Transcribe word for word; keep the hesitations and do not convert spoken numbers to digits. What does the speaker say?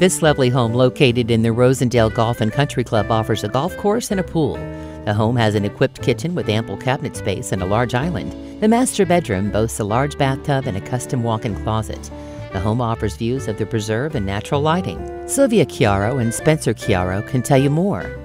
This lovely home, located in the Rosendale Golf and Country Club, offers a golf course and a pool. The home has an equipped kitchen with ample cabinet space and a large island. The master bedroom boasts a large bathtub and a custom walk-in closet. The home offers views of the preserve and natural lighting. Silvia Chiaro and Spencer Chiaro can tell you more.